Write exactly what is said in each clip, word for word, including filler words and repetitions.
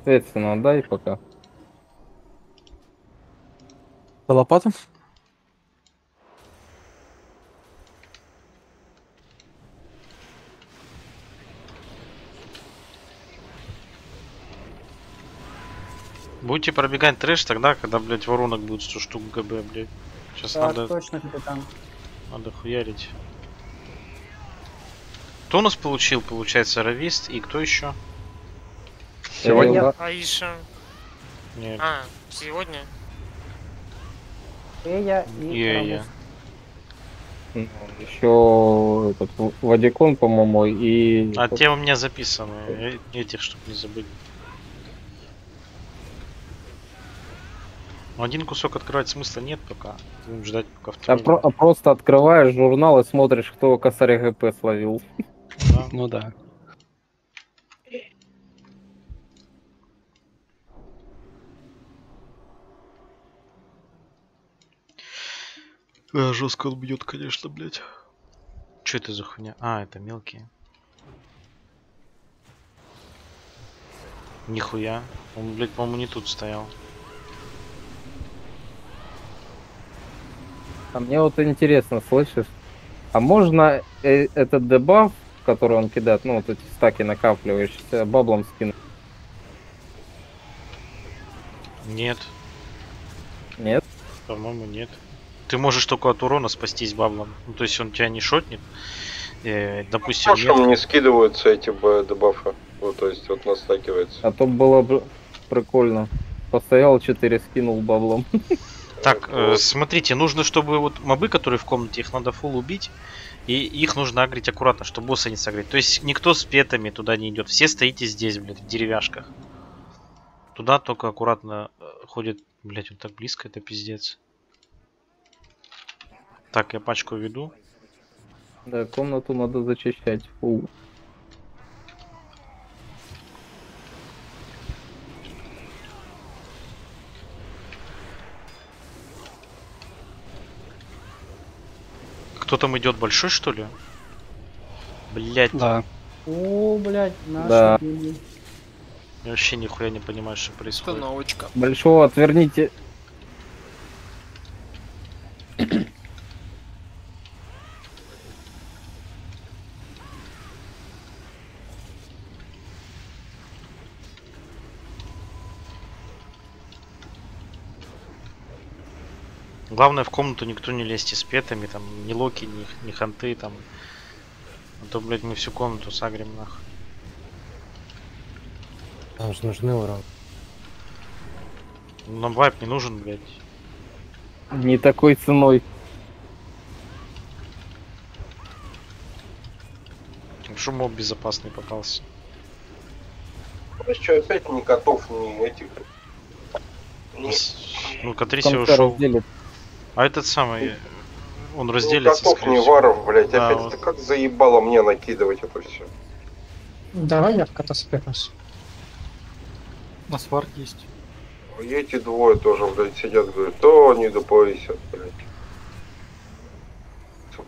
Соответственно, дай пока. За лопату? Будете пробегать трэш тогда, когда, блядь, воронок будет сто штук ГБ, блядь. Сейчас Так, надо, точно, капитан. надо хуярить. Кто у нас получил, получается, равист и кто еще? Сегодня? Я- Аиша. Нет. А, сегодня? Эя и Е-е. Рамус. Еще этот В- Вадикон, по-моему, и... А те у меня записаны, э- этих чтоб не забыть. Ну, один кусок открывать смысла нет пока. Будем ждать пока А, второй. про- а просто открываешь журнал и смотришь, кто косарь ГП словил. Да. Ну да. А, жестко он бьет, конечно, блядь. Что это за хуйня? А, это мелкие. Нихуя. Он, блядь, по-моему, не тут стоял. А мне вот интересно, слышишь? А можно э- этот дебаф, который он кидает, ну вот эти стаки накапливающиеся, баблом скинуть? Нет, Нет? по-моему, нет. Ты можешь только от урона спастись баблом. Ну, то есть он тебя не шотнет. Э, допустим, В прошлом нет. не скидываются эти б- дебафы. Ну, то есть вот настакивается. А то было бы прикольно. Постоял четыре, скинул баблом. Так, э, Вот. смотрите, нужно, чтобы вот мобы, которые в комнате, их надо фул убить. И их нужно агрить аккуратно, чтобы босса не согреть. То есть никто с петами туда не идет. Все стоите здесь, блядь, в деревяшках. Туда только аккуратно э, ходит. Блядь, он так близко, это пиздец. Так, я пачку веду. Да, комнату надо зачищать. Фу. Кто там идет, большой что ли? Блять, Да. О, блядь, наши Да. били. я вообще нихуя не понимаю, что происходит. Установочка. Большого отверните. Главное, в комнату никто не лезьте с петами, там, ни локи, ни, ни ханты, там. А то, блядь, мы всю комнату сагрим нахуй. Нам же нужны урон. Нам вайп не нужен, блядь. Не такой ценой. Что моб безопасный попался. Ну что, опять ни котов, ни этих. Ни, Ну, В Катриси конце ушел. разделит. А этот самый, он ни разделится, котов, скорее ни всего. варов, блядь. Да, опять вот. это как заебало мне накидывать это все. Давай я в катаспекнусь. У нас вард есть. И эти двое тоже, блядь, сидят, говорят, то не доповесят, блядь. Сука.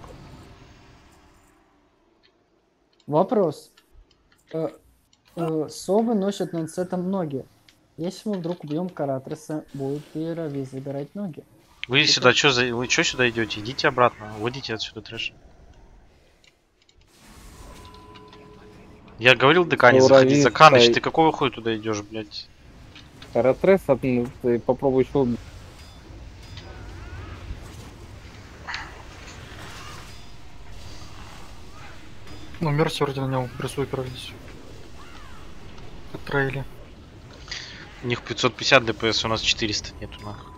Вопрос. Э, э, совы носят ланцетом ноги. Если мы вдруг убьем Каратреса, будет ли Равис забирать ноги? Вы сюда что за... Вы что сюда идете? Идите обратно. Уводите отсюда трэш. Я говорил ДК не заходить. Уравис, Заканыч, ай. ты какого хуя туда идешь, блядь? Каратрес, а ты ты попробуй еще. Ну, Мерси вроде на нем присуперлись. Отправили. У них пятьсот пятьдесят ДПС, у нас четыреста нету нахуй.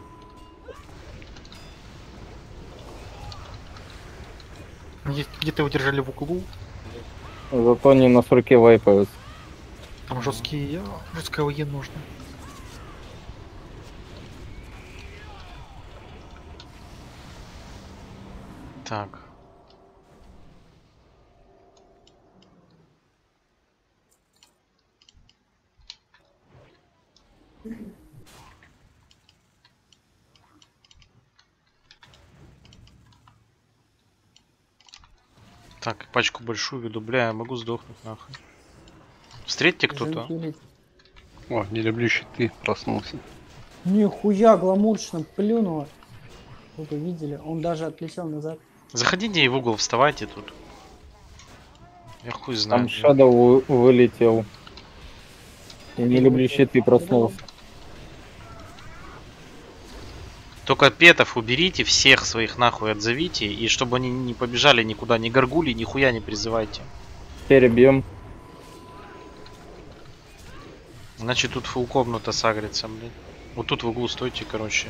Где- Где-то его держали в углу. Зато они на сурке вайпаются. Там жесткие, жесткое ОЕ нужно. Так. Так, пачку большую веду. Бля, я могу сдохнуть нахуй. Встретьте кто-то. Захилить. О, не люблю щиты, проснулся. Нихуя гламурично плюнуло. Вы бы видели, он даже отлетел назад. Заходите в угол, вставайте тут. Я хуй знаю. Там Shadow вылетел. Я не И люблю вот щиты, это. проснулся. Только петов уберите, всех своих нахуй отзовите, и чтобы они не побежали никуда, ни горгули, нихуя не призывайте. Перебьем. Иначе тут фул комната сагрится, блин. Вот тут в углу стойте, короче.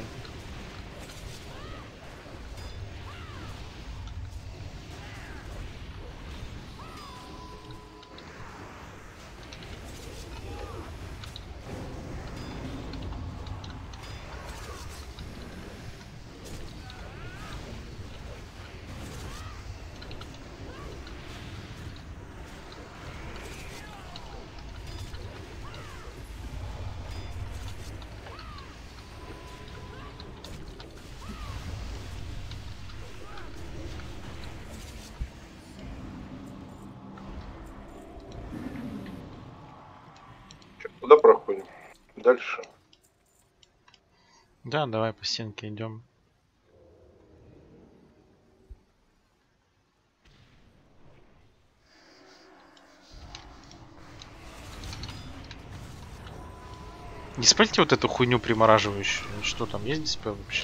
Чё, куда проходим? Дальше. Да, давай по стенке идем. Не спальте вот эту хуйню примораживающую. Что там, есть диспел вообще?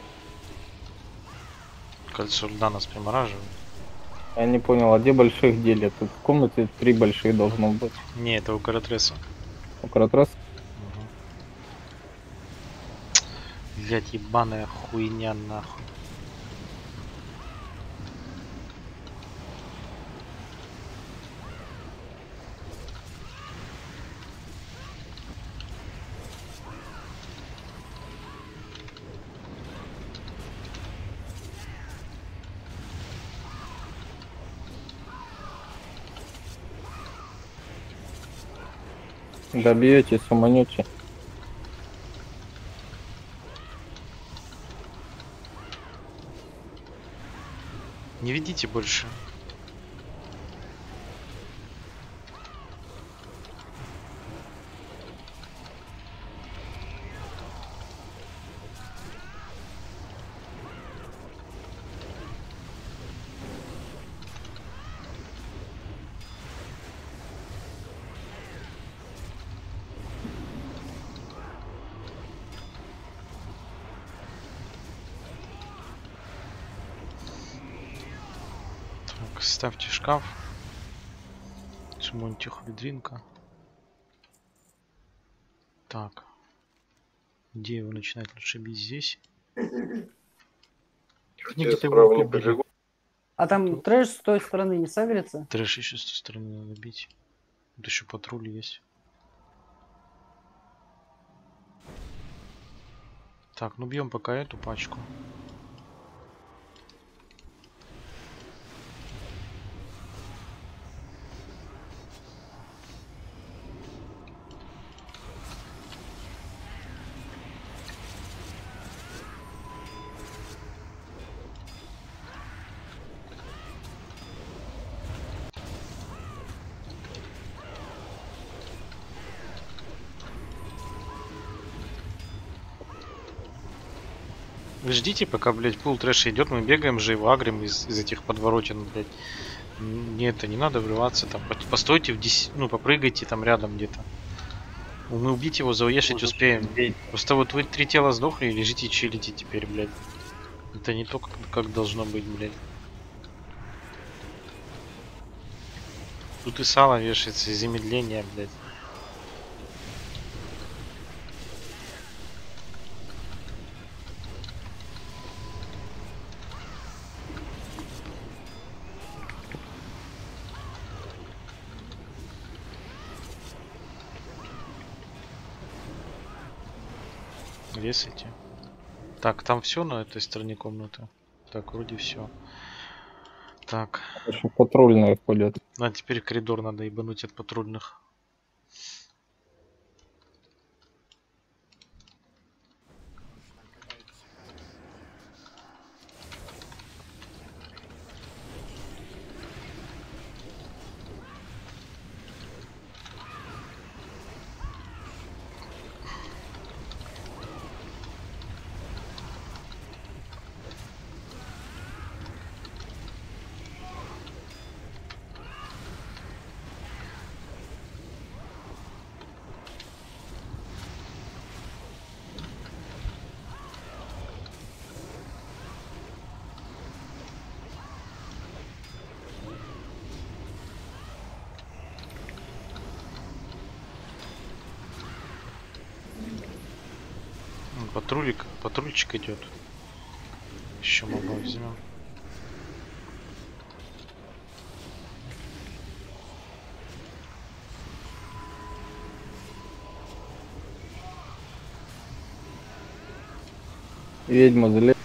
Кольцо льда нас примораживает. Я не понял, а где больших делят? Тут в комнате три больших должно быть. Не, это у Каратреса. У Кратрас. Блять, ебаная хуйня нахуй. Добьете, суманете. Не ведите больше. Так, ставьте шкаф. Сумоньте ведринка. Так. Где его начинать лучше бить здесь? Они Я где-то его справа не убили. побегу. А там трэш с той стороны не сагрится? Трэш еще с той стороны надо бить. Тут еще патруль есть. Так, ну бьем пока эту пачку. Вы ждите, пока, блядь, пул трэша идет, мы бегаем же его агрим из, из этих подворотен, блядь. Не это, не надо врываться там. Постойте в десять, ну попрыгайте там рядом где-то. Мы убить его, зауешить успеем. Просто вот вы три тела сдохли и лежите чилите теперь, блядь. Это не то, как, как должно быть, блядь. Тут и сало вешается, и замедление, блядь. Ресайте. Так, там все на этой стороне комнаты. Так, вроде все. Так. Еще патрульные ходят. А теперь коридор надо ебануть от патрульных. Патрулик, патрульчик идет. Еще моба возьмем. Ведьма залез.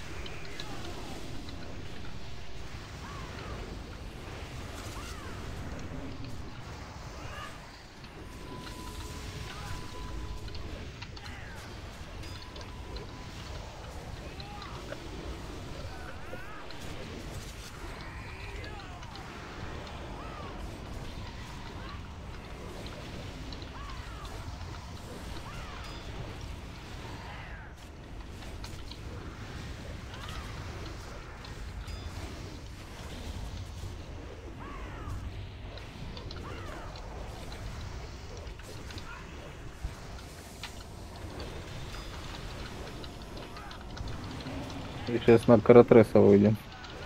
И сейчас на Каратреса выйдем.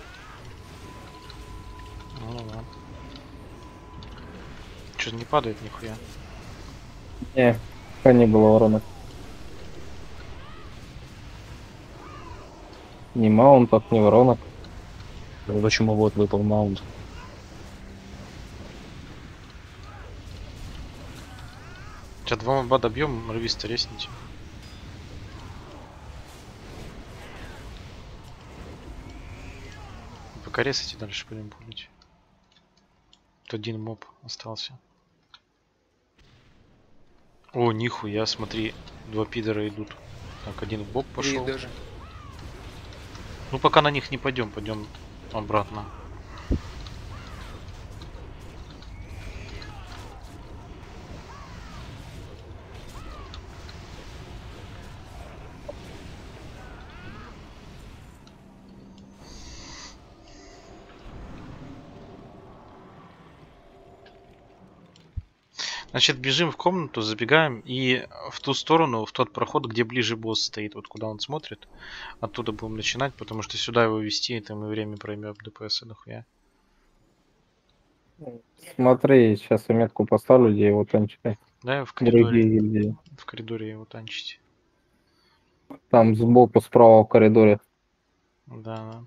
Ну да. Что не падает нихуя? Не, пока не было урона. Ни маунтов, ни воронок. Почему вот выпал маунт? Сейчас два моба добьем, рвисто ресните. Пока резайте, дальше будем пулить. Тут один моб остался. О, нихуя, смотри, два пидора идут. Так, один боб пошел. даже. Ну пока на них не пойдем, пойдем обратно. Значит, бежим в комнату, забегаем и в ту сторону, в тот проход, где ближе босс стоит, вот куда он смотрит. Оттуда будем начинать, потому что сюда его вести, это мы время проймем ДПС дохуя. Смотри, сейчас я метку поставлю, где его танчить. Да, в коридоре. Другие гильдии. В коридоре его танчить. Там сбоку, справа в коридоре. Да, да.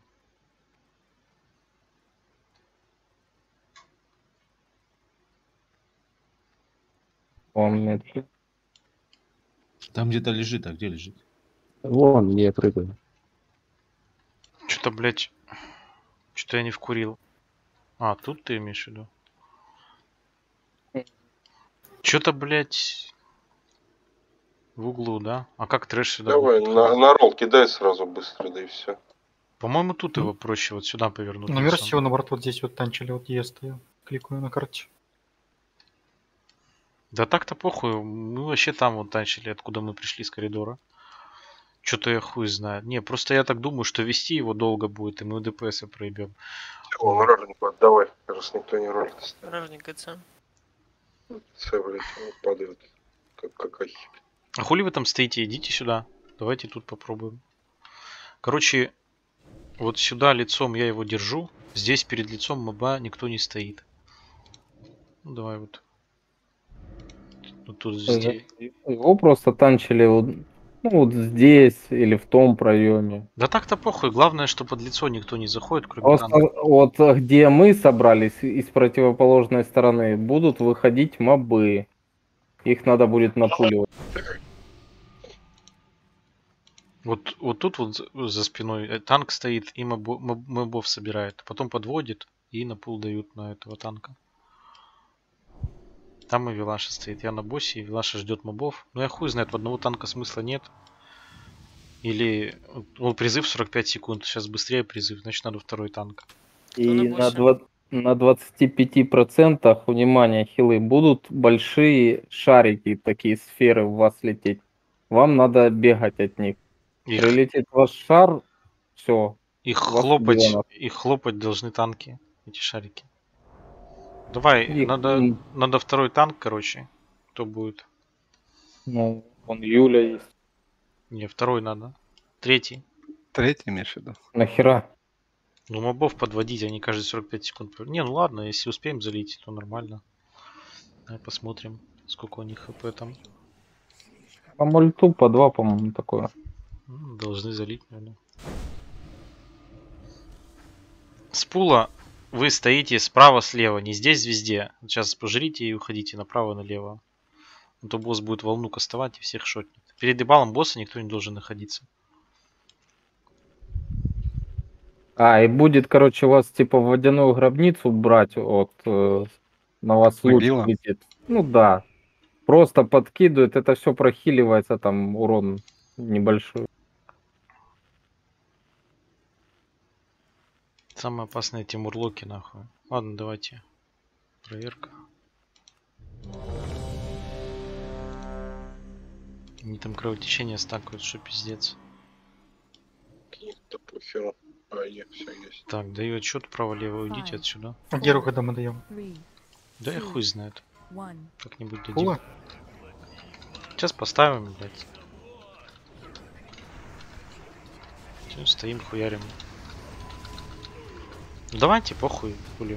Он метки. Там где-то лежит, а где лежит? Вон, где я прыгаю. Что-то, блядь, что-то я не вкурил. А, тут ты имеешь в виду? Что-то, блядь, в углу, да? А как трэш сюда? Давай, будет? на, на ролл кидай сразу быстро, да и все. По-моему, тут его проще вот сюда повернуть. На Мерсе его, наоборот, вот здесь вот танчили, вот я стою. Кликаю на карте. Да так-то похуй, мы вообще там вот танчили, откуда мы пришли с коридора. Что-то я хуй знаю. Не, просто я так думаю, что вести его долго будет, и мы ДПС проебем. О, роллинг отдавай, раз никто не ролит. Ражник ГЦ. Все, блядь, он падает. Как какахи. А хули вы там стоите? Идите сюда. Давайте тут попробуем. Короче, вот сюда лицом я его держу. Здесь перед лицом моба никто не стоит. Ну давай вот. Вот тут здесь. Его просто танчили вот, ну, вот здесь или в том проеме. Да так-то похуй. Главное, что под лицо никто не заходит, кроме Просто танка. вот где мы собрались из противоположной стороны, будут выходить мобы. Их надо будет напуливать. Вот, вот тут вот за- за спиной э, танк стоит и мобо- моб- мобов собирает. Потом подводит и на пул дают на этого танка. Там и Вилаша стоит. Я на боссе, и Вилаша ждет мобов. Но я хуй знает, в одного танка смысла нет. Или вот призыв сорок пять секунд. Сейчас быстрее призыв, значит надо второй танк. И на на, боссе? два- на двадцати пяти процентах, внимание, хилы, будут большие шарики, такие сферы в вас лететь. Вам надо бегать от них. Их, Прилетит ваш шар, все. их вас хлопать, убивано. их хлопать должны танки, эти шарики. Давай, Их, надо, м, надо второй танк, короче. Кто будет? Ну, вон Юля есть. Не, второй надо. Третий. Третий имеешь в виду? Нахера? Ну, мобов подводить, они каждые сорок пять секунд. пов- Не, ну ладно, если успеем залить, то нормально. Давай посмотрим, сколько у них хп там. По мульту по два, по-моему, такое. Ну, должны залить, наверное. С пула вы стоите справа-слева, не здесь везде. Сейчас пожрите и уходите направо-налево. А то босс будет волну кастовать и всех шотнет. Перед эбалом босса никто не должен находиться. А, и будет, короче, вас типа в водяную гробницу брать, вот э, на вас луч Могила? летит. Ну да. Просто подкидывает, это все прохиливается, там урон небольшой. Самые опасные эти мурлоки, нахуй. Ладно, давайте. Проверка. Они там кровотечение стакают, что пиздец. Какие-то похеру. А, нет, все есть. Так, даю отчет право-лево, уйдите отсюда. А Геру когда мы даем? Да я хуй знает. Как-нибудь дадим. Пула? Сейчас поставим, блядь. Всё, стоим, хуярим. Ну, давайте, похуй, хули.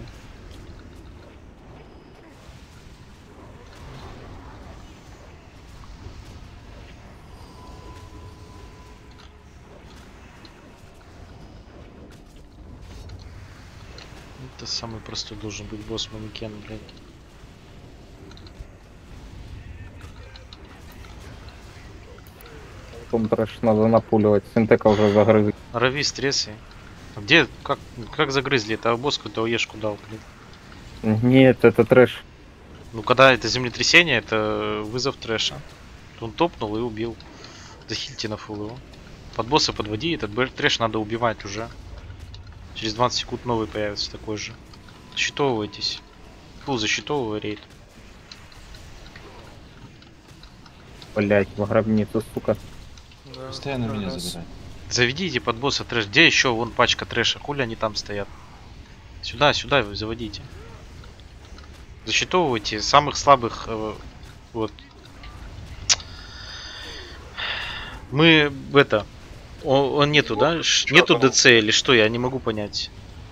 Это самый простой должен быть босс манекен, блядь. Потом трэш надо напуливать. Синтека уже загрызли. Рави, стрессы. А где, как, как загрызли? Это босс какой-то оешку дал, блядь. Нет, это трэш. Ну, когда это землетрясение, это вызов трэша. Он топнул и убил. Захильте на фул его. Под босса подводи, этот трэш надо убивать уже. Через двадцать секунд новый появится такой же. Засчитовывайтесь. Фул засчитовывай рейд. Блять, в гробницу, сука. Постоянно меня забирает. Заведите под босса трэш. Где еще вон пачка трэша? Хули они там стоят? Сюда, сюда вы заводите. Засчитовывайте самых слабых. Э, вот. Мы в это. Он, он нету, да? Ш- Нету ДЦ или что? Я не могу понять.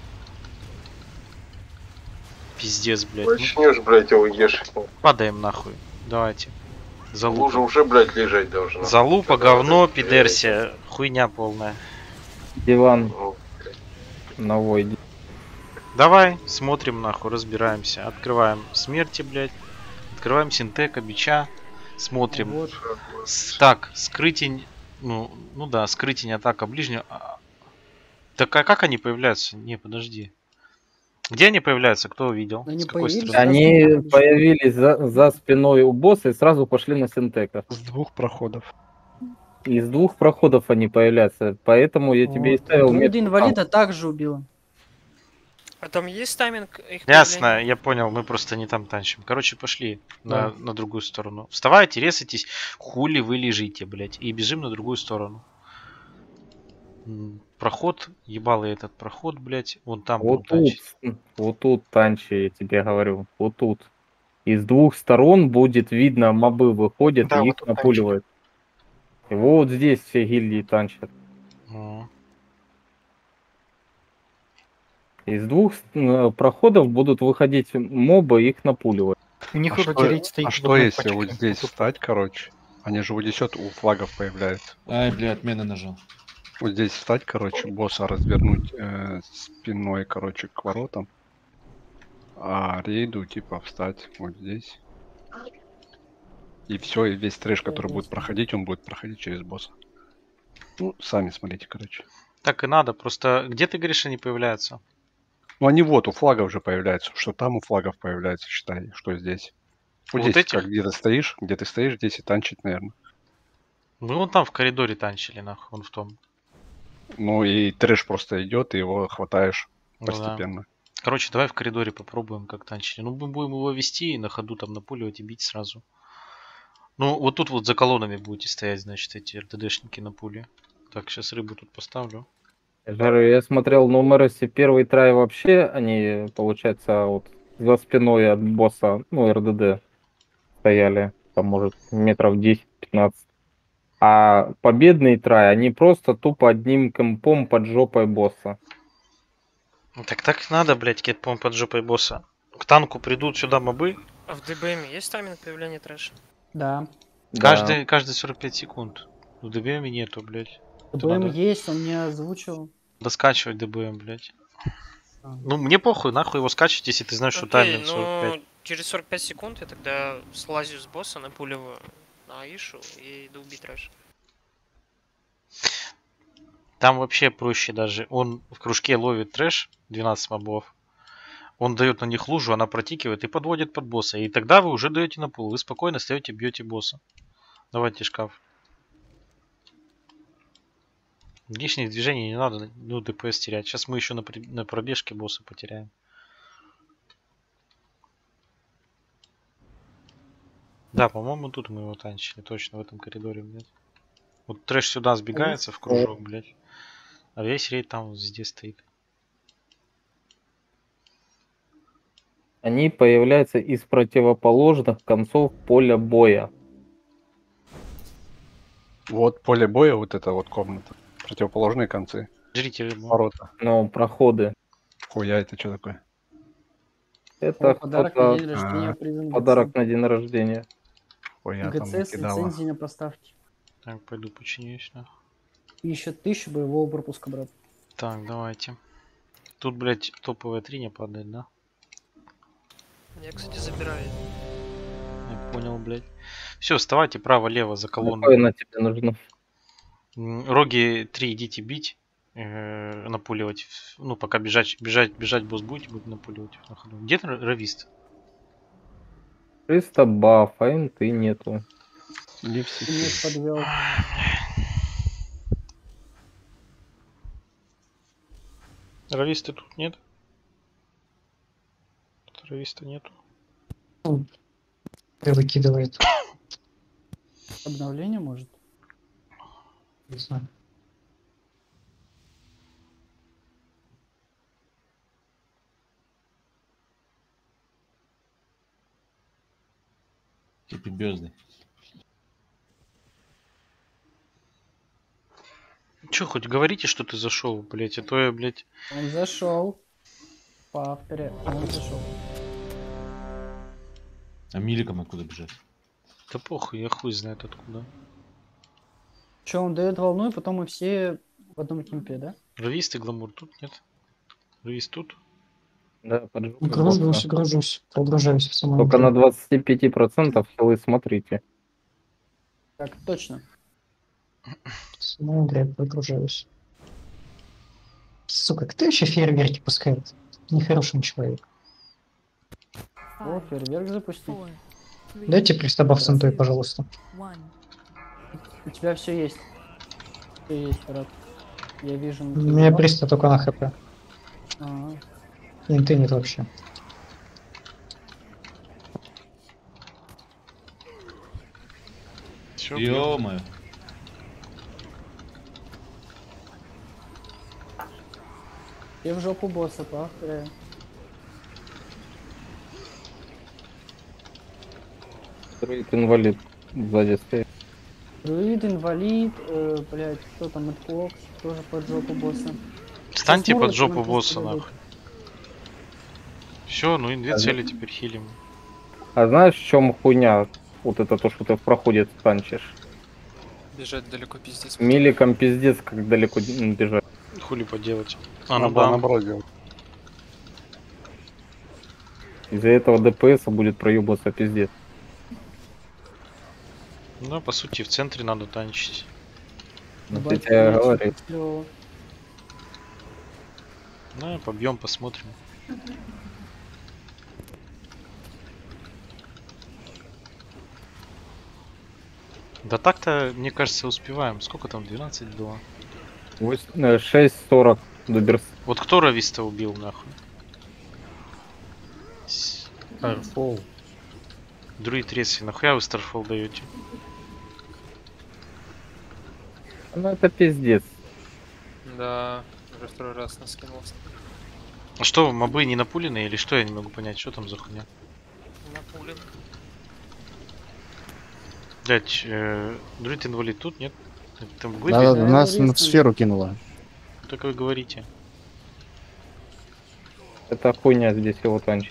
Пиздец, блядь. Ну, Начнешь, блядь, его ешь. падаем нахуй. Давайте. Лужа Залупа. уже, блядь, лежать должна. Залупа, говно, пидерсия. Хуйня полная. Диван Ну, на войде. Давай, смотрим нахуй, разбираемся. Открываем смерти, блядь. Открываем синтека, бича. Смотрим. Вот. С- так, скрытень. Ну, ну да, скрытень, атака ближнего. А, Так а как они появляются? Не, подожди. Где они появляются? Кто увидел? Они С какой появились, стороны? Они появились за, за спиной у босса и сразу пошли на Синтека. С двух проходов. Из двух проходов они появляются, поэтому я тебе и Вот. ставил Друида метку инвалида также убила. А там есть тайминг их Ясно, появления? я понял, мы просто не там танчим. Короче, пошли Да. на, на другую сторону. Вставайте, резайтесь, хули вы лежите, блядь. И бежим на другую сторону. М, Проход, ебалый этот проход, блядь. Вон там Вот будем танчить. тут, вот тут танчи, я тебе говорю, вот тут. Из двух сторон будет видно, мобы выходят Да, и вот их тут напуливают. И вот здесь все гильдии танчат. М. Из двух э, проходов будут выходить мобы, их напуливать. У них А уже что, тереть стоит. а в что одной если пачке. вот здесь встать, короче? Они же вот здесь вот у флагов появляются. Ай, бля, отмена нажал. Вот здесь встать, короче, босса развернуть э, спиной, короче, к воротам. А рейду, типа, встать вот здесь. И все, и весь трэш, который будет проходить, он будет проходить через босса. Ну, сами смотрите, короче. Так и надо, просто где ты говоришь, они появляются? Ну, они вот у флагов уже появляются. Что там у флагов появляется, считай, что здесь. Вот, Вот здесь, этих? как где ты стоишь, где ты стоишь, здесь и танчить, наверное. Мы вон там в коридоре танчили, нахуй, вон в том. Ну, и трэш просто идет, и его хватаешь Ну да. постепенно. Короче, давай в коридоре попробуем, как танчили. Ну, мы будем его вести и на ходу там напуливать и бить сразу. Ну, вот тут вот за колоннами будете стоять, значит, эти РТДшники на пуле. Так, сейчас рыбу тут поставлю. Я же говорю, я смотрел на Умеросе первый трай вообще, они, получается, вот за спиной от босса, ну, РДД стояли, там, может, метров десять-пятнадцать. А победный трай, они просто тупо одним компом под жопой босса. Ну, Так так надо, блядь, кетпом под жопой босса. К танку придут сюда мобы. А в ДБМ есть тайминг появления трэша? Да. Да. Каждый, каждые сорок пять секунд. В ДБМ нету, блядь. Это ДБМ надо есть, он не озвучил. доскачивать ДБМ, блядь. А. Ну, мне похуй, нахуй его скачивать, если ты знаешь, что Окей, таймер сорок пять. ну через сорок пять секунд я тогда слазю с босса, напуливаю на Аишу и иду убить трэш. Там вообще проще даже. Он в кружке ловит трэш, двенадцать мобов. Он дает на них лужу, она протикивает и подводит под босса. И тогда вы уже даете на пул. Вы спокойно встаете, бьете босса. Давайте шкаф. Лишних движений не надо, ну, ДПС терять. Сейчас мы еще на, при- на пробежке босса потеряем. Да, по-моему, тут мы его танчили. Точно, в этом коридоре, блядь. Вот трэш сюда сбегается в кружок, блядь. А весь рейд там вот здесь стоит. Они появляются из противоположных концов поля боя. Вот поле боя, вот эта вот комната. Противоположные концы. Жрите рыбу. Ворота. Ну, проходы. Хуя, это что такое? Это О, подарок на день кто-то- рождения а, призван подарок на день рождения. Хуя там ГЦ с накидала. лицензией на поставки. Так, пойду починюсь, нахуй. И еще тысячу боевого пропуска, брат. Так, давайте. Тут, блядь, топовая триня падает, да? Я, кстати, забираю. Я понял, блядь. Все, вставайте право-лево за колонну. Какое на тебе нужно? М, Роги три идите бить. э, Напуливать. Ну, пока бежать, бежать, бежать босс будете, будет напуливать на ходу. Где р- ровист? триста баф, а инты нету. Не все. Ты меня подвел. Ровиста тут нет? Тут ровиста нету. Выкидывает. Обновление может? Не знаю. Типа бездны. Че, хоть говорите, что ты зашел, блядь, а то я, блядь. Он зашел. По авторе. Он зашел. А миликом откуда бежать? Да похуй, я хуй знает откуда. Че, он дает волну, и потом мы все в одном кемпе, да? Ровист и гламур тут нет? Ровист тут? Да, поджог Гружусь, босса. гружусь. Прогружаюсь в самом Только деле. на двадцать пять процентов хилы смотрите. Так, точно. В самом деле прогружаюсь. Сука, кто еще фейерверки пускает? Нехороший человек. О, фейерверк запусти. Дайте пристабав с интой, пожалуйста. У тебя все есть. Все есть, брат. Я вижу. У на меня тебе. приста только на хп. Ага. Инты нет вообще. Все, Ё-моё. Я в жопу босса, повторяю. Строит инвалид сзади стоит. Друид, инвалид, э, блядь, кто там, Эдклокс, тоже под жопу босса. Встаньте Сейчас под Мурат жопу нам босса, просто нахуй. Все, ну и две А цели теперь хилим. А знаешь, в чем хуйня? Вот это то, что ты в проходе танчишь. Бежать далеко пиздец. Миликом пиздец, как далеко м, бежать. Хули поделать. А, ну Надо да. наоборот делать. Из-за этого ДПС будет проебаться пиздец. Ну, по сути, в центре надо танчить. Вот я Ебать, тебе я говорю. чё-то клёво. Ну, побьем, посмотрим. Да так-то, мне кажется, успеваем. Сколько там? двенадцать было. шесть сорок до берс. Вот кто Рависта убил, нахуй? С- Старфол. Друид Реси, нахуя вы Старфол даете? Ну это пиздец. Да, уже второй раз наскинулся. А что, мобы не напуленные или что? Я не могу понять, что там за хуйня. Напулен. Блять, э, Друид инвалид тут, нет? Это там в Да, глыбе? да, нас на сферу кинуло. Так вы говорите. Это хуйня здесь его танчить.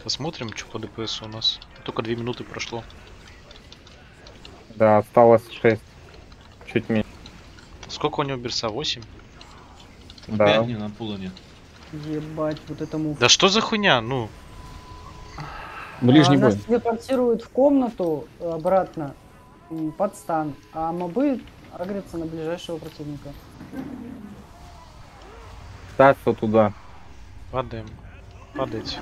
Посмотрим, что по ДПС у нас. Только две минуты прошло. Да, осталось шесть. Чуть меньше. Сколько у него берса? восемь? Да. Опять не на пула нет. Ебать, вот это мув. Да что за хуйня? Ну, Ближний а, бой. Нас телепортируют в комнату э, обратно м, под стан, а мобы агрятся на ближайшего противника. Ставься туда. падаем. Падайте.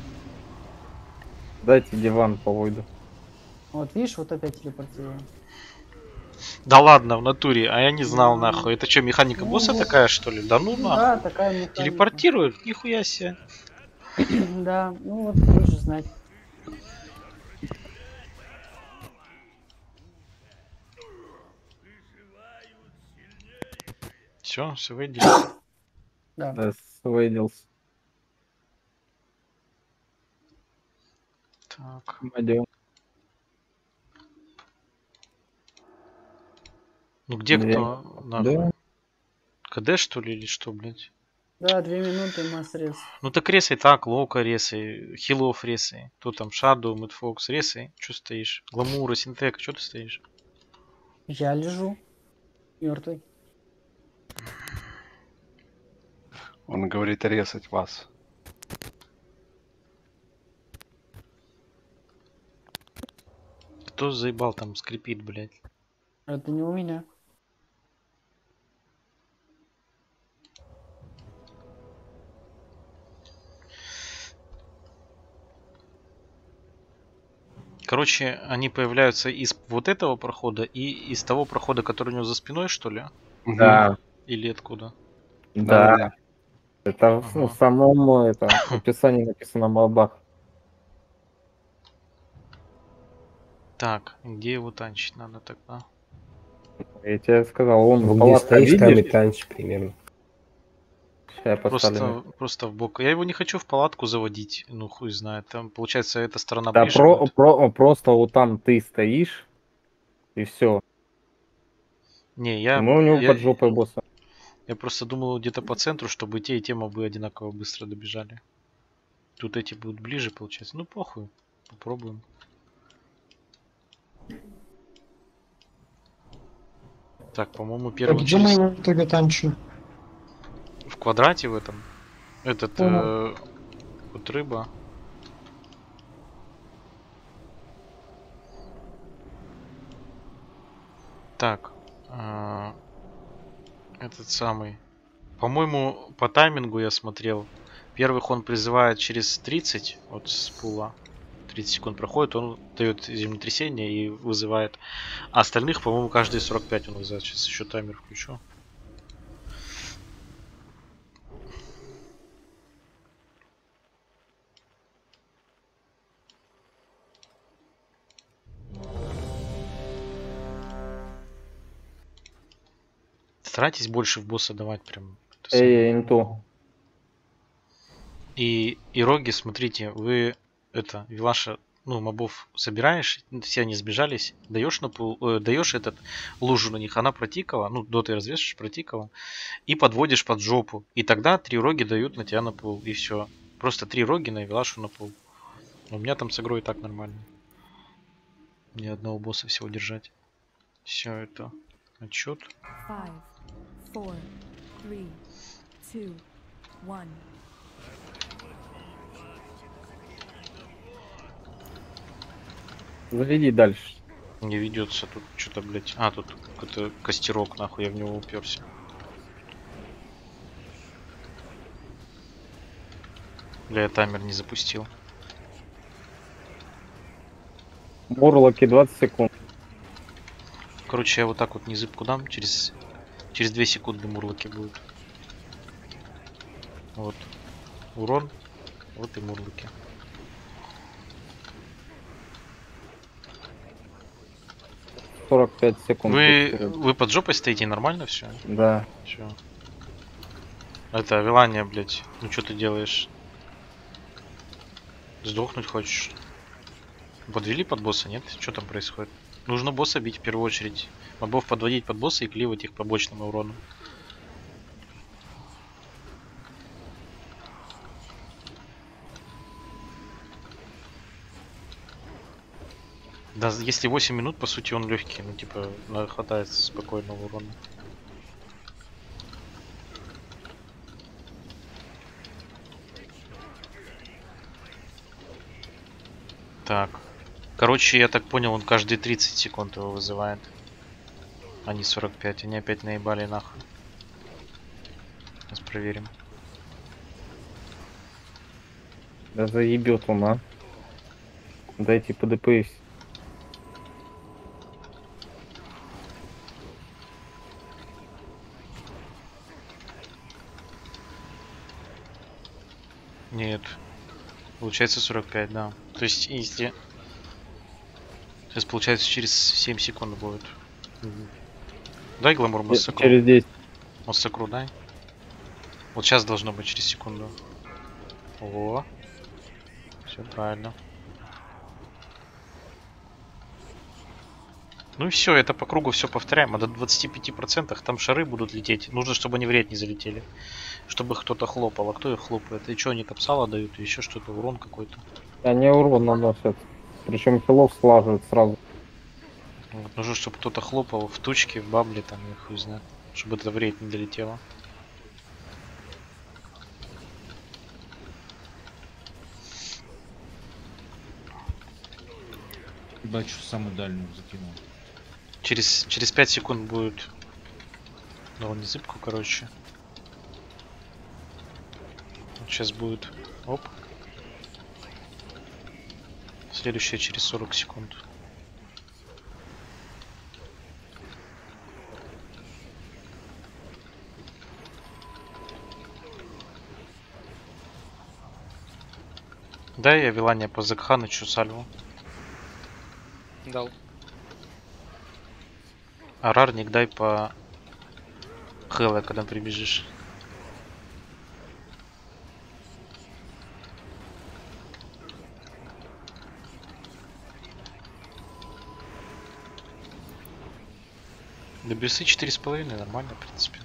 Дайте диван по войду. Вот видишь, вот опять телепортируем. Да ладно, в натуре, а я не знал, Ну, нахуй. Это что, механика ну, босса вот. такая, что ли? Да ну нахуй. Да, такая механика. Телепортируют? Нихуя себе. Да, ну вот лучше знать. Все, все выделили. Да. Да, свейдился. Так. Пойдем. Ну где Две кто? Нахуй. Да. КД что ли или что, блядь? Да, две минуты масс-рез. Ну так ресай так, Лока ресай, Хилов ресай. Кто там, Shadow, Mad Fox ресай. Че стоишь? Гламура, Синтек, что ты стоишь? Я лежу. Мертвый. Он говорит резать вас. Кто заебал там скрипит, блядь? Это не у меня. Короче, они появляются из вот этого прохода и из того прохода, который у него за спиной, что ли? Да. Или откуда? Да. Да-да-да. Это в- ну, в самом это, описании написано мобах. Так, где его танчить надо тогда? Я тебе сказал, он Ну, в где палатке, стоишь, там и видишь? танчишь примерно. Ща я поставлю. Просто, просто в бок. Я его не хочу в палатку заводить. Ну, хуй знает. Там, получается, эта сторона Да, ближе про, будет. про, просто вот там ты стоишь, и все. Не, я, Мы у него я, под жопой босса. я просто думал где-то по центру, чтобы и те, и те мобы одинаково быстро добежали. Тут эти будут ближе, получается. Ну, похуй. Попробуем. Так, по-моему, А первый где мы через... его в итоге танчим? в квадрате в этом. Этот, Понял. э, вот рыба. Так. э, этот самый. По-моему, по таймингу я смотрел. Первых он призывает через тридцать, вот с пула. тридцать секунд проходит, он дает землетрясение и вызывает. А остальных, по-моему, каждые сорок пять он вызывает. Сейчас еще таймер включу. Старайтесь больше в босса давать прям. это самое. Эй, инту. И, и роги, смотрите, вы это, Вилаша, ну, мобов собираешь, все они сбежались, даешь на пул, э, даешь этот лужу на них, она протикала, ну, доты развешиваешь, протикала, и подводишь под жопу. И тогда три роги дают на тебя на пул, и все. Просто три роги на Вилашу на пул. У меня там с игрой и так нормально. Ни одного босса всего держать. Все это. Отчет. Five, four, three, two, one. Заведи дальше. Не ведется тут что-то, блять. А, тут какой-то костерок, нахуй, я в него уперся. Бля, я таймер не запустил. Морлоки двадцать секунд. Короче, я вот так вот незыбку дам, через, через две секунды мурлоки будут. Вот. Урон. Вот и мурлоки. сорок пять секунд. Вы, вы под жопой стоите, нормально все? Да. Все. Это Вилания, блять. Ну что ты делаешь? Сдохнуть хочешь? Подвели под босса, нет? Что там происходит? Нужно босса бить в первую очередь. Мобов подводить под босса и кливать их побочным уроном. Да, если восемь минут, по сути, он легкий. Ну, типа, на- хватает спокойного урона. Так. Короче, я так понял, он каждые тридцать секунд его вызывает. А не сорок пять. Они опять наебали нахуй. Сейчас проверим. Да заебет он, а. Дайте по ДПС. Нет. Получается сорок пять, да. То есть, если... Сейчас, получается, через семь секунд будет. Мгм. Дай гламур массакру. Через десять. Массакру дай. Вот сейчас должно быть через секунду. О, все правильно. Ну и все, это по кругу все повторяем. А до двадцати пяти процентов там шары будут лететь. Нужно, чтобы они в рейд не залетели. Чтобы их кто-то хлопал. А кто их хлопает? И что, они капсала дают? И еще что-то, урон какой-то. Они урон наносят. Причем хилов слаживают сразу. Вот, нужно, чтобы кто-то хлопал в тучке, в бабле, там, и хуй знает. Чтобы это в рейд не долетело. Бачу самую дальнюю закинул. Через, через пять секунд будет... Ну, не зыбку, короче. Вот сейчас будет... Оп. Следующая через сорок секунд. Да, я вилание по Закханычу сальву. Дал. Арарник дай по Хэлле, когда прибежишь. До бесы четыре с половиной нормально, в принципе.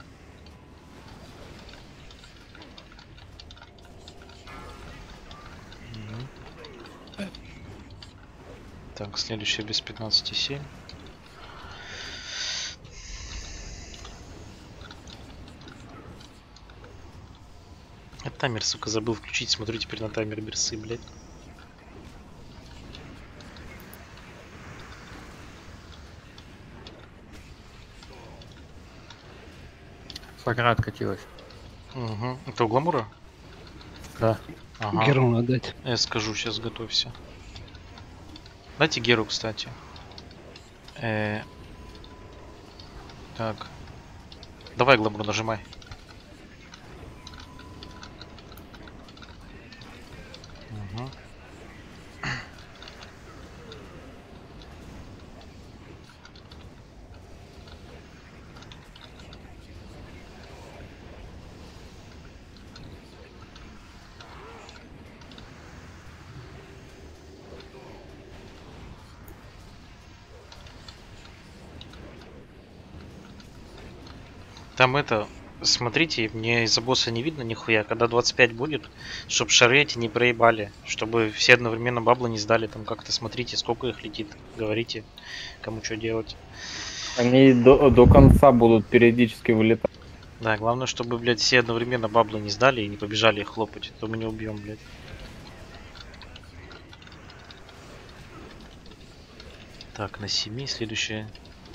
Мгм. Так, следующая без пятнадцати семь. А таймер, сука, забыл включить. Смотрю теперь на таймер берсы, блядь. Флага откатилась. Угу. Это у Гламура? Да. Ага. Геру надо дать. Я скажу, сейчас готовься. Дайте Геру, кстати. Э... Так. Давай, Гламур, нажимай. Угу. Там это, смотрите, мне из-за босса не видно нихуя. Когда двадцать пять будет, чтобы шары эти не проебали, чтобы все одновременно баблы не сдали. Там как-то смотрите, сколько их летит, говорите, кому что делать. Они до, до конца будут периодически вылетать. Да, главное, чтобы, блядь, все одновременно баблы не сдали и не побежали их хлопать. А то мы не убьем, блядь. Так, на семи следующая.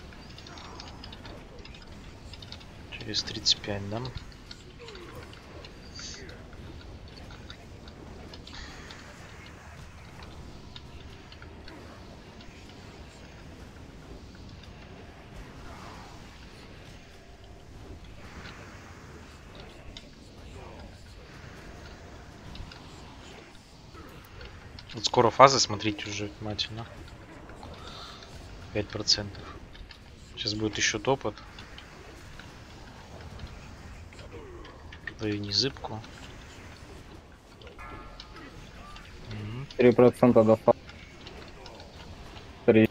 Через тридцать пять, да? Вот скоро фаза, смотрите уже внимательно. пять процентов. Сейчас будет еще топот. Даю не зыбку. три процента до фа- три.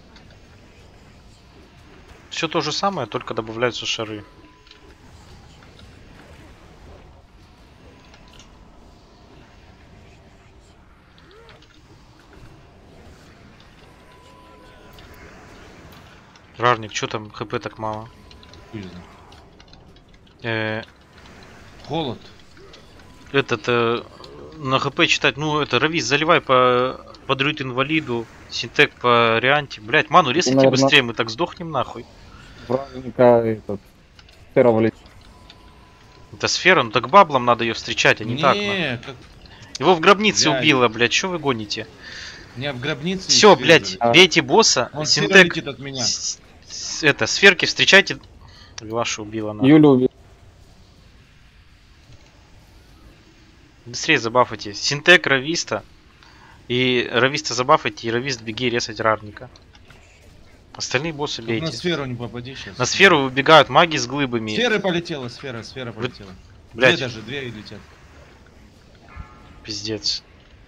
Все то же самое, только добавляются шары. Рарник, что там хп так мало? Хуй знает. Э, Холод. этот э, на хп читать, ну это Равис, заливай по по друид инвалиду, синтек по реанте. Блять, ману резайте Наверно- быстрее, мы так сдохнем нахуй. Вранника этот... Сфера влетит. Это сфера, ну так баблом надо ее встречать, а не, так. нахуй. Не, как... Его в гробнице Блядь. убило, блядь, что вы гоните? Не в гробнице. и Все, сфера блядь, летит. А. бейте босса, Он сфера синтек, летит от меня. с- с- это, сферки встречайте. Ваша убила нахуй. Юлю убил. Быстрее забафайте. Синтек, Рависта. И Рависта забафайте, и Равист беги резать Рарника. Остальные боссы Тут бейте. на сферу не попади сейчас. На сферу выбегают маги с глыбами. Сфера полетела, сфера, сфера полетела. Блядь, Две даже, две летят. пиздец.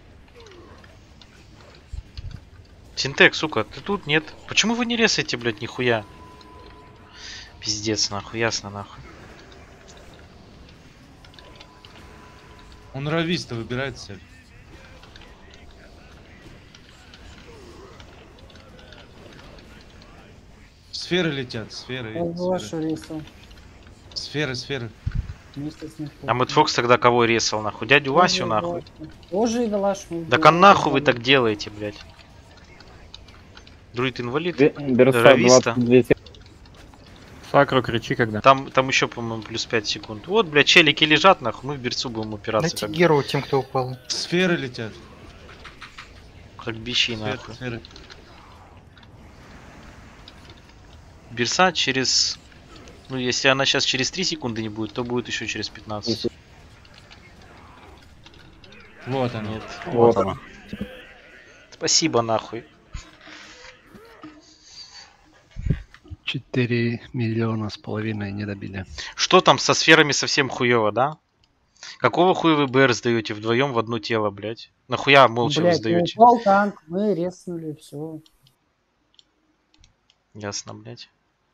Синтек, сука, ты тут? Нет. Почему вы не резаете, блядь, нихуя? Пиздец, нахуй, ясно, нахуй. Он рависта выбирает цель. Сферы летят, сферы. Я вашу Сферы, рису. сферы. сферы. Вместе с Николаем. А Мэтт Фокс тогда кого ресал, нахуй? Дядю Васю, Тоже нахуй? Вашу. Тоже и Велаш. Так а нахуй вы так делаете, блядь? Друид инвалид? Бе- Берса Рависта. двадцать две. Сакру, кричи когда. Там, там еще, по-моему, плюс пять секунд. Вот, блядь, челики лежат, нахуй, мы в берцу будем упираться. Дайте Как, Геру тем, кто упал. Сферы летят. как бичи, Сферы, нахуй. сферы. Берса через... Ну, если она сейчас через три секунды не будет, то будет еще через пятнадцать. Вот она. Нет. Вот. она. Спасибо, нахуй. четыре миллиона с половиной не добили. Что там со сферами совсем хуево, да? Какого хуя вы БР сдаете вдвоем в одно тело, блядь? Нахуя молча вы Блять, сдаете? упал танк, мы резнули, все. Ясно, блядь.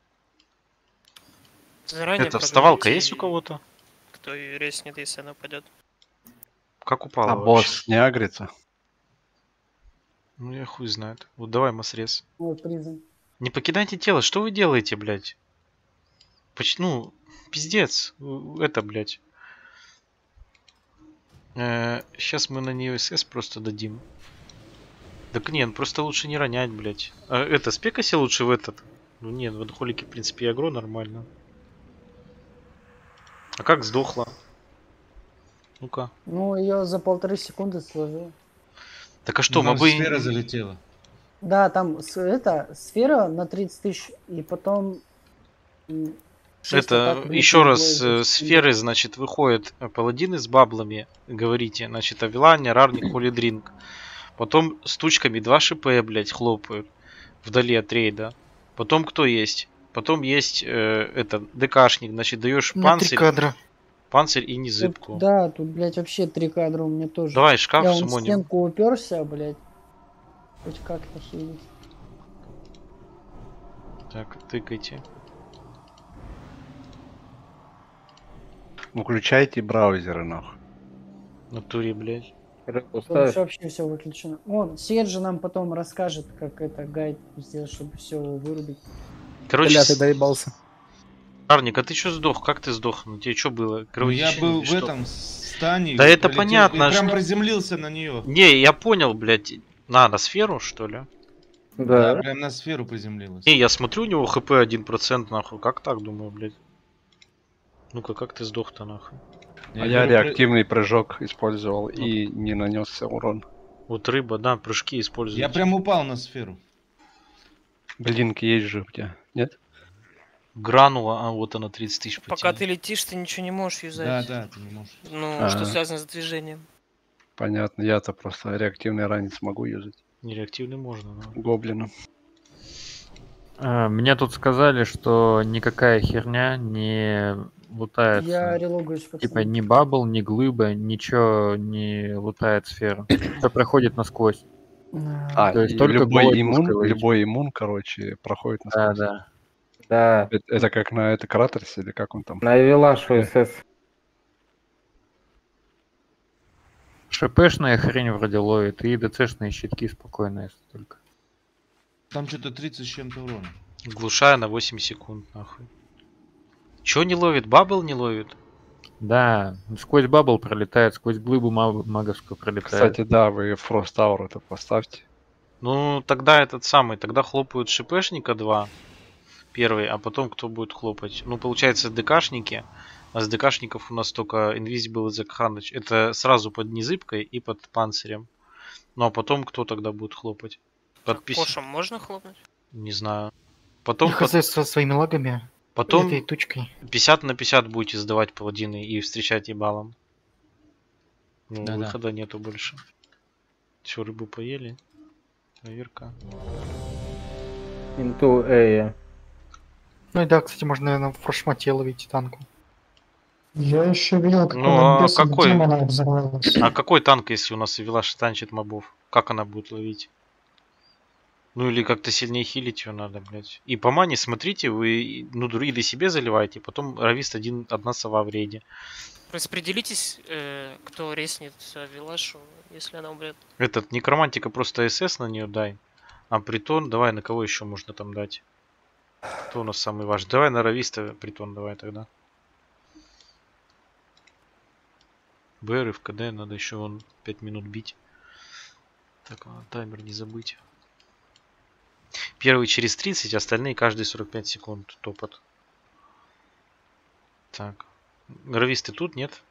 Заранее Это вставалка проговорите, есть у кого-то? Кто ее резнет, если она падет. Как упала А вообще? босс не агрится? Ну я хуй знает. Вот давай масрез. Ой, призм. Не покидайте тело, что вы делаете, блядь? Поч- Ну, пиздец. У- Это, блядь. Сейчас мы на нее СС просто дадим. Так нет, просто лучше не ронять, блядь. А это, спекайся лучше в этот. Ну нет, в адхолике, в принципе, и агро нормально. А как сдохла? Ну-ка. Ну, ее за полторы секунды сложил. Так а что, Ну, мы бы... Сфера залетела. Да, там с- это сфера на тридцать тысяч, и потом... м, шесть Это атак еще вылетело раз за э, секунду. сферы, значит, выходят э, паладины с баблами, говорите, значит, Авилане, Рарник, Холидринг. Потом с тучками два ШП, блядь, хлопают вдали от рейда. Потом кто есть? Потом есть э, это ДКшник, значит, даешь На три панцирь, кадра. панцирь и Тут- незыбку. да, тут, блядь, вообще три кадра у меня тоже. Давай шкаф Я вон в сумоним. стенку уперся, блядь. Хоть как-то хилить. Так, тыкайте. Выключайте браузеры, нахуй. В натуре, блядь. Тут вообще все выключено. Вон, Серджи нам потом расскажет, как это гайд сделать, чтобы все вырубить. Короче, Бля, с- ты доебался. Рарник, а ты что сдох? Как ты сдох? Ну тебе что было? Ну, я Кровотечение был или в что? этом стане. Да это полетел, понятно, и прям что- приземлился на нее. Не, я понял, блядь. На, на сферу, что ли? Да, Да. прям на сферу приземлилась. Не, я смотрю, у него хп один процент, нахуй. Как так, думаю, блядь? Ну-ка, как ты сдох-то, нахуй? А я беру при- реактивный прыжок использовал и не нанесся урон. Вот рыба, да, прыжки используют. Я прям упал на сферу. Блинк есть же у тебя, нет? Гранула, а вот она тридцать тысяч Пока потянет. ты летишь, ты ничего не можешь Да, юзать. да, ты не можешь. Ну, А. что связано с движением. Понятно, я-то просто реактивный ранец могу юзать. Нереактивный можно, но... Гоблином. А, Мне тут сказали, что никакая херня не лутается. Я релогаюсь, пацаны. Типа ни бабл, ни глыба, ничего не лутает сферу. Все проходит насквозь. А, То есть и только любой голой иммун, пушкой выйти. любой иммун, короче, проходит на Да, скорость. да. Да. Это, это как на это Кратерсе или как он там? На Эвилашу СС. ШПшная хрень вроде ловит, и ДЦшные щитки спокойно, если только. Там что-то тридцать с чем-то урона. Глушая на восемь секунд, нахуй. Чё не ловит? Бабл не ловит? Да, сквозь бабл пролетает, сквозь глыбу маг- маговскую пролетает. Кстати, да, вы Frost Tower это поставьте. Ну, тогда этот самый, тогда хлопают ШПшника два, первый, а потом кто будет хлопать? Ну, получается, ДКшники, а с ДКшников у нас только Invisible и Закханыч. Это сразу под незыбкой и под панцирем. Ну, а потом кто тогда будет хлопать? Подпись... Кошам можно хлопнуть? Не знаю. Потом, Я под... хз со своими лагами. потом Этой тучкой. пятьдесят на пятьдесят будете сдавать паладины и встречать ебалом. Ну, Да-да. выхода нету больше. Все, рыбу поели. Проверка. Into A. Ну и да, кстати, можно, наверное, в форшмате ловить танку. Я еще видел, как Ну, она а бесом какой? демона взорвалась. А какой танк, если у нас Вилаш танчит мобов? Как она будет ловить? Ну или как-то сильнее хилить ее надо, блядь. И по мане смотрите, вы ну друиды себе заливаете, потом равист один, одна сова в рейде. Распределитесь, э, кто резнет э, Вилашу, если она умрет. Этот некромантика просто СС на нее дай. А притон, давай на кого еще можно там дать? Кто у нас самый важный? Давай на рависта притон давай тогда. БР и в КД надо еще вон пять минут бить. Так, а, таймер не забыть. Первый через тридцать, остальные каждые сорок пять секунд топот. Так. Грависты тут, нет?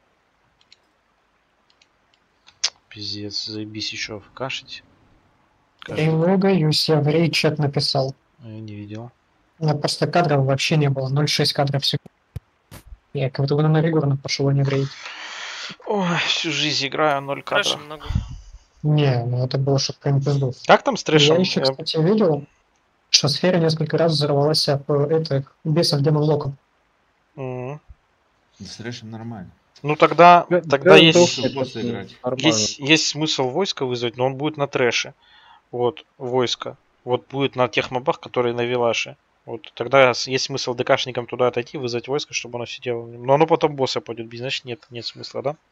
Пиздец, заебись еще кашить. Я логаюсь, я в рейд чат написал. Я не видел. У меня просто кадров вообще не было, ноль целых шесть кадров в секунду. Я как будто бы на регулярно пошел, а не в рейд. Ой, всю жизнь играю, ноль Трэша кадров. много. Не, ну это было что-то прям пиздов. Как там с трэшем? Я еще, Я- кстати, видел, что сфера несколько раз взорвалась об это, бесов демон локом. Мгм. Да с трэшем нормально. Ну тогда, Да, тогда да, есть, Лучше это босса играть. нормально. есть, есть смысл войска вызвать, но он будет на трэше. Вот, войско. Вот будет на тех мобах, которые на Вилаше. Вот тогда с- есть смысл ДКшникам туда отойти, вызвать войско, чтобы оно сидело. Но оно потом босса пойдет бить, значит нет, нет смысла, да?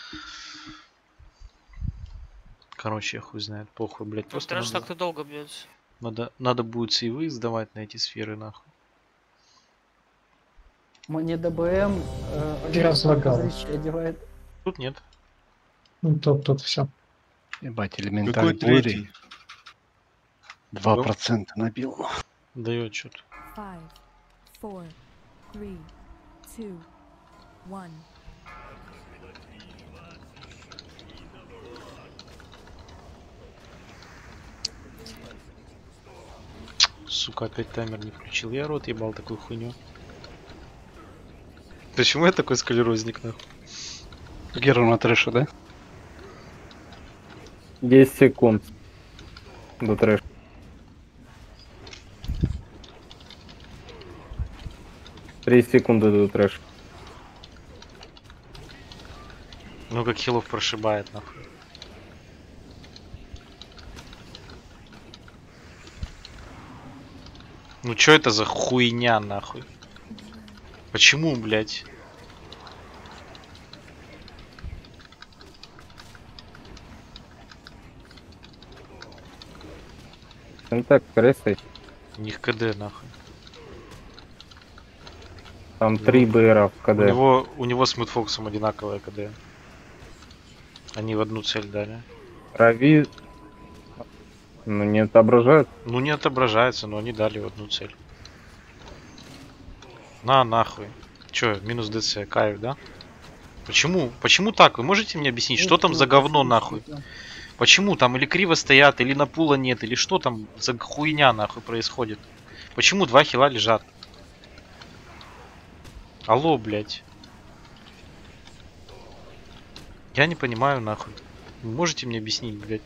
Короче, я хуй знает, похуй, блядь. Ну, Просто трэш надо, так-то долго бьется. надо, надо будет сейвы сдавать на эти сферы, нахуй. Мне ДБМ э, Один раз лагало. зрители одевает. Тут нет. Ну, тут, тут все. Ебать, Какой элементарь третий? бури. два процента набил. Дает что-то. Five, four, three, two, one. Сука, опять таймер не включил. Я рот ебал такую хуйню. Почему я такой скалерозник, нахуй? Геру на трэше, да? десять секунд до трэша. три секунды до трэша. Ну как хилов прошибает, нахуй. Ну чё это за хуйня, нахуй? Почему, блядь? Ну так, кресай. У них КД, нахуй. Там три БРа в У КД. него, у него с Мэтфоксом одинаковое КД. Они в одну цель дали. Рави... Ну не отображают. Ну не отображается, но они дали в одну цель. На, нахуй. Чё, минус ДЦ, кайф, да? Почему? Почему так? Вы можете мне объяснить, что там за говно, нахуй? Почему там или криво стоят, или на пула нет, или что там за хуйня, нахуй, происходит? Почему два хила лежат? Алло, блядь. Я не понимаю, нахуй. Вы можете мне объяснить, блядь?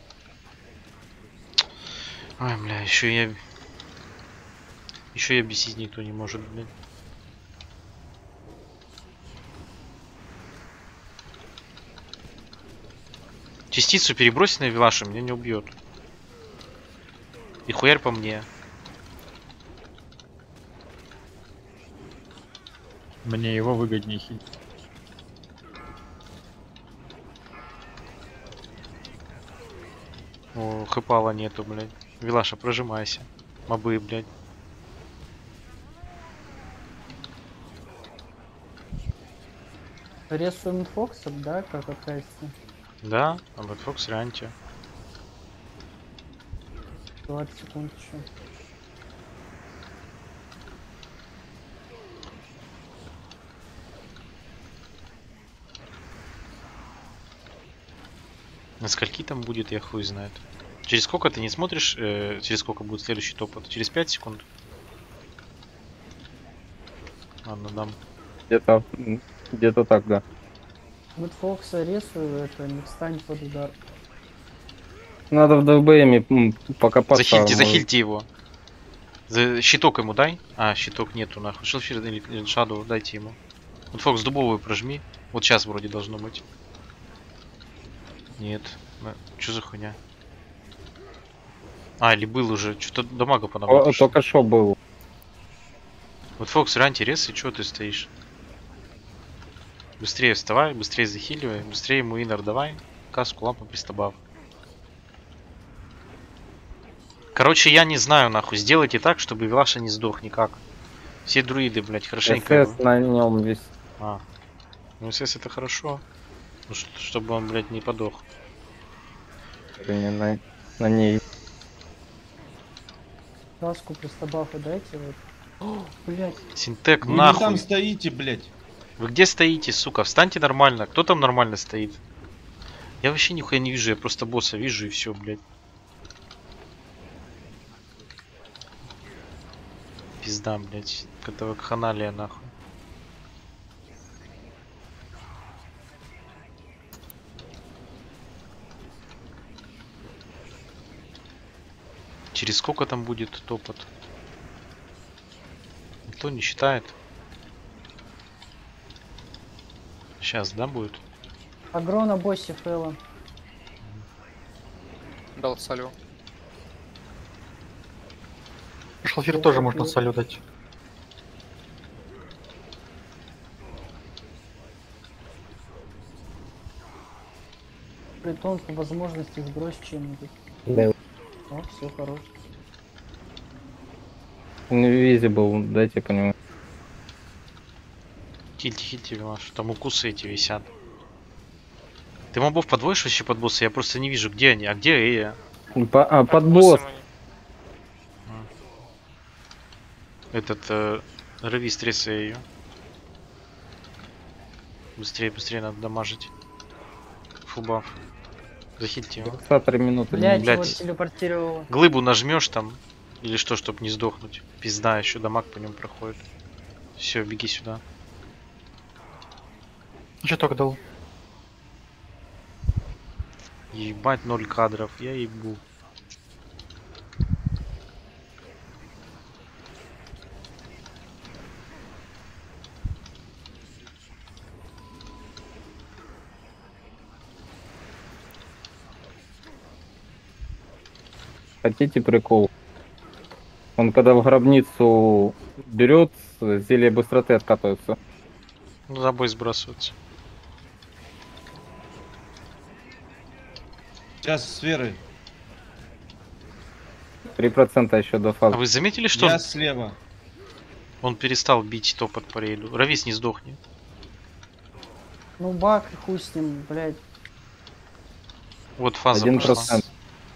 Ай, бля, еще я... Еще и объяснить никто не может, блядь. Частицу перебросить на Вилаша, меня не убьет. И хуярь по мне. Мне его выгоднее хить. О, хэпала нету, блядь. Вилаша, прожимайся. Мобы, блядь. Рисуем Фоксом, да, как откатится? Да, а Бэтфокс раньше. двадцать секунд еще. На скольки там будет, я хуй знает. Через сколько ты не смотришь, э, через сколько будет следующий топот? Через пять секунд? Ладно, дам. Где-то где-то так, да. Вот Фокса рисую, это не встань под удар. Надо в ДБМе м, покопаться. Захильте, может. захильте его. За... Щиток ему дай. А, щиток нету нахуй. Шелфир или Шаду дайте ему. Вот Фокс дубовую прожми. Вот сейчас вроде должно быть. Нет. Что за хуйня? А, или был уже. Что-то дамага по нам О, напишу. только что был. Вот Фокс, раньте рез, и чё ты стоишь? Быстрее вставай, быстрее захиливай, быстрее ему инер давай. Каску, лампу, пристабав. Короче, я не знаю, нахуй. Сделайте так, чтобы Вилаша не сдох никак. Все друиды, блять, хорошенько. СС на нем весь. А. Ну, СС это хорошо. Ну, ш- чтобы он, блядь, не подох. Не на, на ней. Каску пристабафа дайте вот. О, блять. Синтек, Вы не нахуй. там стоите, блядь. Вы где стоите, сука? Встаньте нормально. Кто там нормально стоит? Я вообще нихуя не вижу, я просто босса вижу и все, блядь. Пизда, блядь. Какая-то вакханалия, нахуй. Через сколько там будет топот? Никто не считает. Сейчас, да, будет? Агро на боссе Фэлла. Дал салю. Шалфир тоже можно салю дать. Притон по возможности сбрось чем-нибудь. Да. О, все хорош. Invisible, дайте по нему. Хильте, хильте, Вилаш. Там укусы эти висят. Ты мобов подводишь вообще под босса? Я просто не вижу, где они, а где Эя? По- а, под Под босс. боссом они. Этот, э, рви стресса ее. Быстрее, быстрее надо дамажить. Фулбаф. Захильте его. двадцать три минуты. Блять, блядь. его телепортировало. Глыбу нажмешь там. Или что, чтобы не сдохнуть. Пизда, еще дамаг по нему проходит. Все, беги сюда. Щиток дал. Ебать, ноль кадров, я ебу. Хотите прикол? Он когда в гробницу берет, зелье быстроты откатывается. Ну, забой сбрасываться. Сейчас сферы. три процента еще до А фазы. вы заметили, что Я он, слева. он перестал бить топот по рейду? Равис не сдохни. Ну баг, и хуй с ним, блять. Вот фаза Один пошла. процент.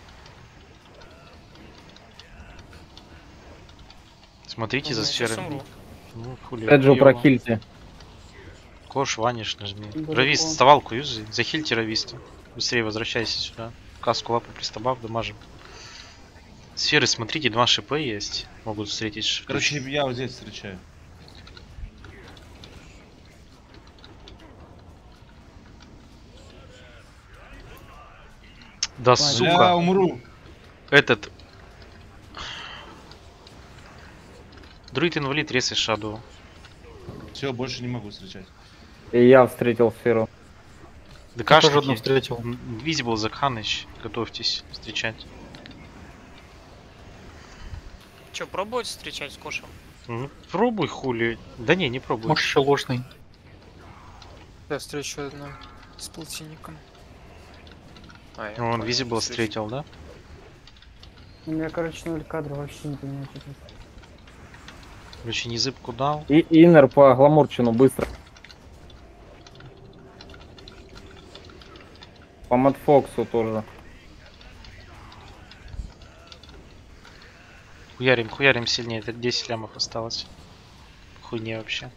Смотрите за Я сейчас сферами. умру. Ну, хули. Эджу хуёво. прохильте. Кош, ваниш нажми. Далеко. Равис, вставалку юзай. Захильте рависта. Быстрее возвращайся сюда. Каску лапу пристабав, дамажим. Сферы, смотрите, два шп есть. Могут встретить. ш- Короче, я вот здесь встречаю. Да Бля, сука. умру. Этот. Друид инвалид, рез и шаду. Все, больше не могу встречать. И я встретил сферу. Я тоже одну ДКшники. встретил. Invisible, Закханыч. Готовьтесь встречать. Че, пробовать встречать с Кошем? Ну, пробуй, хули. Да не, не пробуй. Может еще ложный. Я встречу одну с полтинником. А, я Ну, он понял, Visible встречу. встретил, да? У меня, короче, ноль кадров, вообще не понимаю, что это. Короче, не зыбку дал. И инер по гламурчину быстро. По Мадфоксу тоже. Хуярим, хуярим сильнее. Это десять лямов осталось. Хуйня вообще.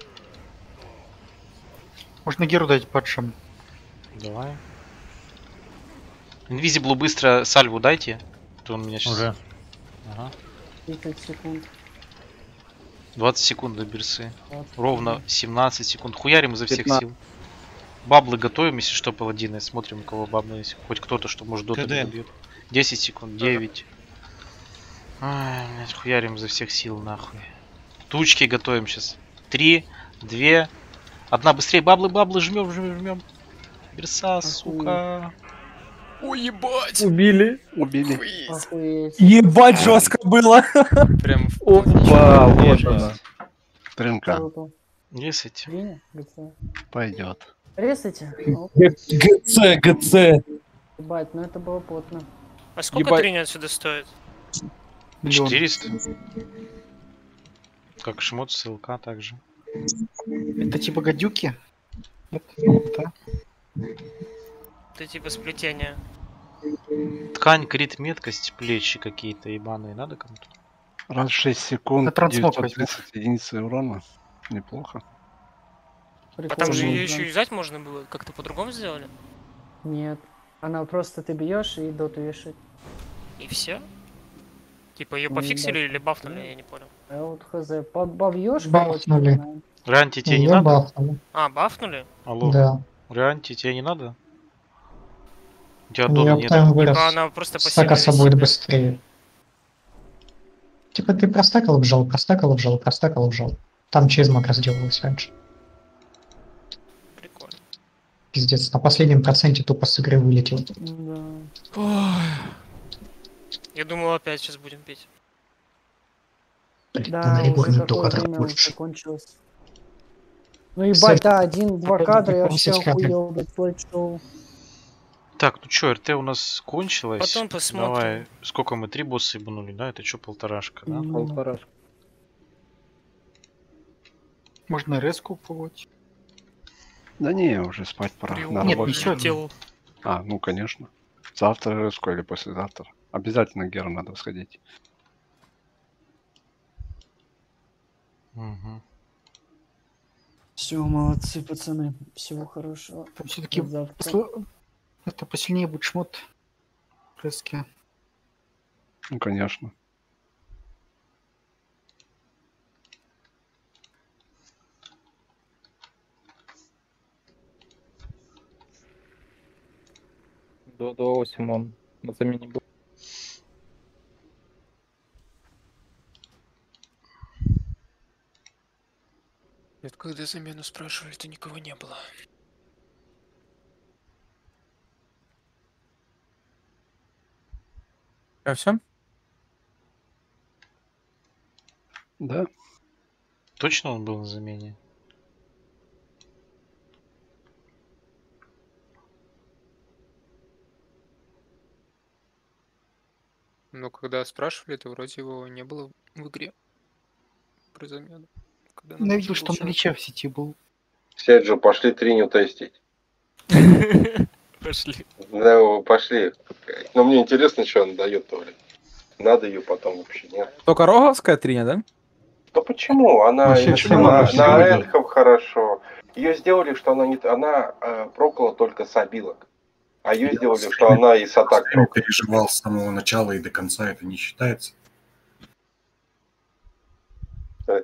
Можно Геру дать падшим. Давай. Инвизиблу быстро сальву дайте. То он меня сейчас... Уже. Ага. тридцать секунд. двадцать секунд до берсы. двадцать Ровно секунд. семнадцать секунд. Хуярим изо всех пятнадцать. сил. Баблы готовим, если что, паладины. Смотрим, у кого баблы есть. Хоть кто-то, что может доты КД. добьет. десять секунд, девять. Ай, блядь, хуярим изо всех сил, нахуй. Тучки готовим сейчас. Три, две, одна. Быстрее, баблы, баблы, жмем, жмем, жмем. Берса, сука. Ой, ебать! Убили. Убили. Охуеть. Ебать, жестко было. Прям в Опа, вот она. Стринка. Круто. Десять. Гриня, ГЦ. Пойдет. Ресайте. Оп. ГЦ, ГЦ. Ебать, ну это было плотно. А сколько Ебать. трени отсюда стоит? Миллион. четыреста. Как шмот, ссылка также. Это типа гадюки? Нет? Да. Это типа сплетение. Ткань, крит, меткость, плечи какие-то ебаные. Надо кому-то? Раз в шесть секунд, На трансмог девятьсот тридцать единицы урона. Неплохо. А там же Прикольно. ее еще юзать можно было. Как-то по-другому сделали? Нет. Она просто ты бьешь и доту вешать. И все? Типа ее Ну, пофиксили да. или бафнули, я не понял. А вот хз. Побьешь, Бафнули. короче. Ранти тебе не Её надо? бафнули. А, бафнули? Алло. Да. Ранти тебе не надо? У тебя У дома неё нет. там вырос. Типа она просто пассивно Стакаться висит. будет быстрее. Типа ты простакал, вжал, простакал, вжал, простакал, вжал. Там через маг разделывалось раньше. Прикольно. Пиздец, на последнем проценте тупо с игры вылетел. Да. Я думал, опять сейчас будем петь. Блин, Да, на уже регорный какое докатор время больше. закончилось. Ну ебать, да, один-два Опять кадра, я не вообще помню, охуел, блядь, слайд-шоу. Так, ну чё, РТ у нас кончилось. Потом посмотрим. Давай, сколько мы, три босса ебанули, да? Это чё, полторашка, да? М. Полторашка. Можно резку упаковать. Да не, уже спать пора. Приу- На Нет, работу. ничего. Телу. А, ну конечно. Завтра резку или послезавтра. Обязательно Геру надо сходить. Угу. Все, молодцы, пацаны. Всего хорошего. Там все-таки До завтра. это посильнее будет шмот. Резки. Ну конечно. До, до восемь он на замене был. Нет, когда замену спрашивали, то никого не было. А все? Да. Точно он был на замене? Но когда спрашивали, то вроде его не было в игре. Про замену. Когда Я надо видел, было что он человек- Лича в сети был. Все же пошли триню тестить. Пошли. Да, пошли. Но мне интересно, что она дает-то, блин. Надо ее потом вообще, нет? Только роговская триня, да? Да почему? Она Вообще и всё на, много, на, всё на идёт. Энхам хорошо. Ее сделали, что она не она э, прокала только с обилок. А ее сделали, что она и с атак Я прокала. переживал с самого начала и до конца, это не считается. Так,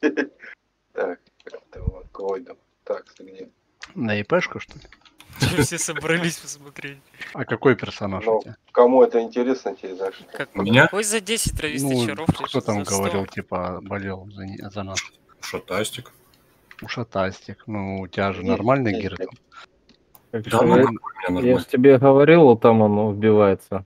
это вот Гойдом. Так, где? На ИПшку, что ли? Все собрались посмотреть. А какой персонаж у Ну, тебя? кому это интересно, тебе знаешь. Как, У меня? Какой за десять травистый Ну, чаров? кто там говорил, типа, болел за, не- за нас? Шатастик. Ушатастик. Ну, у тебя же Есть, нормальный есть, гир есть. там. Как Да, же ну, я- какой у меня я нормальный. же тебе говорил, вот там он убивается.